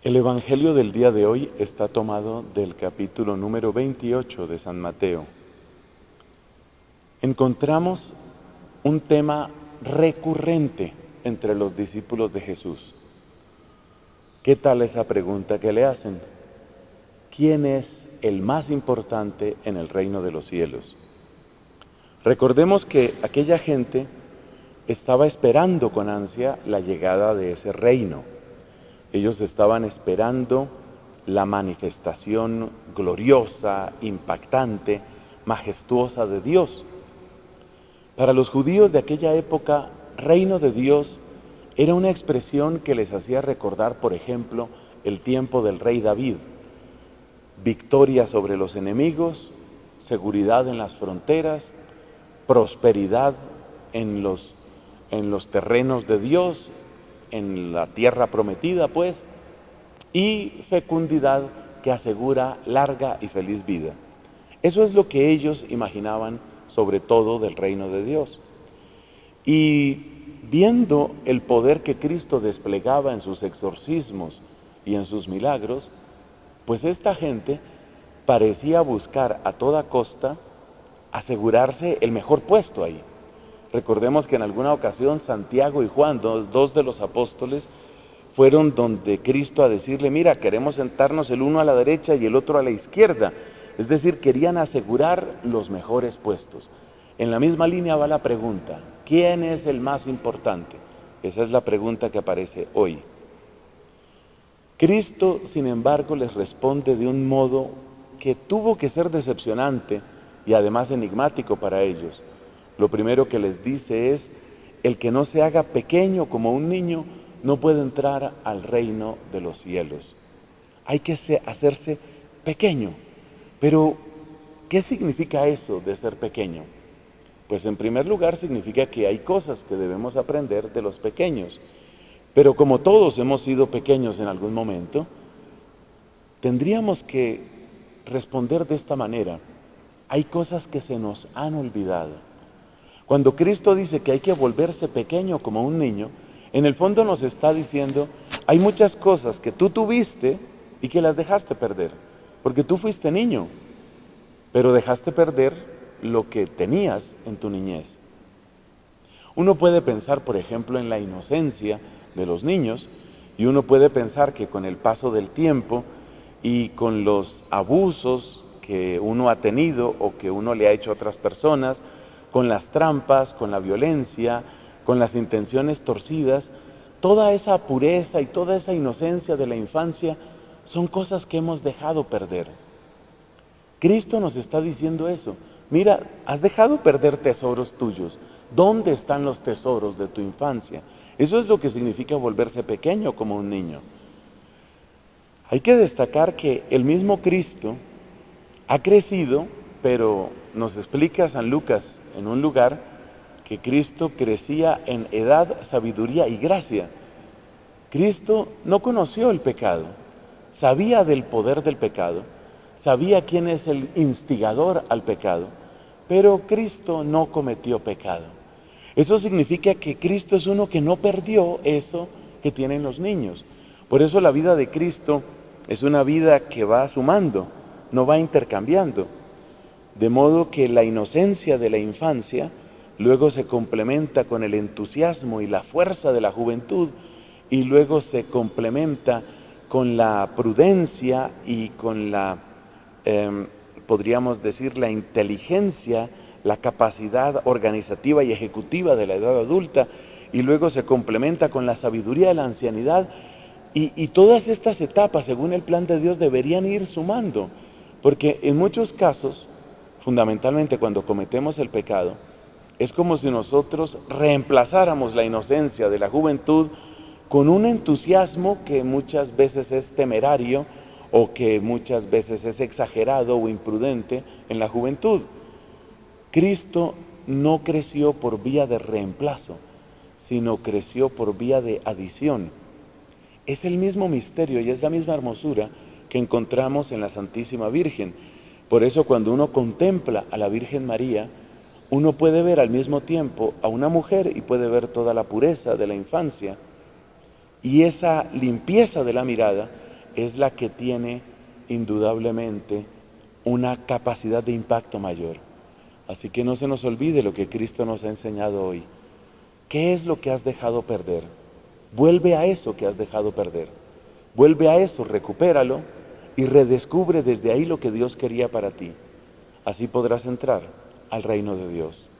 El Evangelio del día de hoy está tomado del capítulo número 28 de San Mateo. Encontramos un tema recurrente entre los discípulos de Jesús. ¿Qué tal esa pregunta que le hacen? ¿Quién es el más importante en el reino de los cielos? Recordemos que aquella gente estaba esperando con ansia la llegada de ese reino. Ellos estaban esperando la manifestación gloriosa, impactante, majestuosa de Dios. Para los judíos de aquella época, reino de Dios era una expresión que les hacía recordar, por ejemplo, el tiempo del rey David. Victoria sobre los enemigos, seguridad en las fronteras, prosperidad en los terrenos de Dios, en la tierra prometida, pues, y fecundidad que asegura larga y feliz vida. Eso es lo que ellos imaginaban, sobre todo del reino de Dios. Y viendo el poder que Cristo desplegaba en sus exorcismos y en sus milagros, pues esta gente parecía buscar a toda costa asegurarse el mejor puesto ahí. Recordemos que en alguna ocasión Santiago y Juan, dos de los apóstoles, fueron donde Cristo a decirle, mira, queremos sentarnos el uno a la derecha y el otro a la izquierda. Es decir, querían asegurar los mejores puestos. En la misma línea va la pregunta, ¿quién es el más importante? Esa es la pregunta que aparece hoy. Cristo, sin embargo, les responde de un modo que tuvo que ser decepcionante y además enigmático para ellos. Lo primero que les dice es, el que no se haga pequeño como un niño no puede entrar al reino de los cielos. Hay que hacerse pequeño. Pero, ¿qué significa eso de ser pequeño? Pues en primer lugar significa que hay cosas que debemos aprender de los pequeños. Pero como todos hemos sido pequeños en algún momento, tendríamos que responder de esta manera. Hay cosas que se nos han olvidado. Cuando Cristo dice que hay que volverse pequeño como un niño, en el fondo nos está diciendo, hay muchas cosas que tú tuviste y que las dejaste perder, porque tú fuiste niño, pero dejaste perder lo que tenías en tu niñez. Uno puede pensar, por ejemplo, en la inocencia de los niños, y uno puede pensar que con el paso del tiempo y con los abusos que uno ha tenido o que uno le ha hecho a otras personas, con las trampas, con la violencia, con las intenciones torcidas, toda esa pureza y toda esa inocencia de la infancia son cosas que hemos dejado perder. Cristo nos está diciendo eso. Mira, has dejado perder tesoros tuyos. ¿Dónde están los tesoros de tu infancia? Eso es lo que significa volverse pequeño como un niño. Hay que destacar que el mismo Cristo ha crecido, pero nos explica San Lucas en un lugar que Cristo crecía en edad, sabiduría y gracia. Cristo no conoció el pecado, sabía del poder del pecado, sabía quién es el instigador al pecado, pero Cristo no cometió pecado. Eso significa que Cristo es uno que no perdió eso que tienen los niños. Por eso la vida de Cristo es una vida que va sumando, no va intercambiando. De modo que la inocencia de la infancia luego se complementa con el entusiasmo y la fuerza de la juventud y luego se complementa con la prudencia y con la, podríamos decir, la inteligencia, la capacidad organizativa y ejecutiva de la edad adulta y luego se complementa con la sabiduría de la ancianidad y todas estas etapas, según el plan de Dios, deberían ir sumando, porque en muchos casos, fundamentalmente cuando cometemos el pecado, es como si nosotros reemplazáramos la inocencia de la juventud con un entusiasmo que muchas veces es temerario o que muchas veces es exagerado o imprudente en la juventud. Cristo no creció por vía de reemplazo, sino creció por vía de adición. Es el mismo misterio y es la misma hermosura que encontramos en la Santísima Virgen. Por eso cuando uno contempla a la Virgen María, uno puede ver al mismo tiempo a una mujer y puede ver toda la pureza de la infancia. Y esa limpieza de la mirada es la que tiene indudablemente una capacidad de impacto mayor. Así que no se nos olvide lo que Cristo nos ha enseñado hoy. ¿Qué es lo que has dejado perder? Vuelve a eso que has dejado perder. Vuelve a eso, recupéralo y redescubre desde ahí lo que Dios quería para ti. Así podrás entrar al reino de Dios.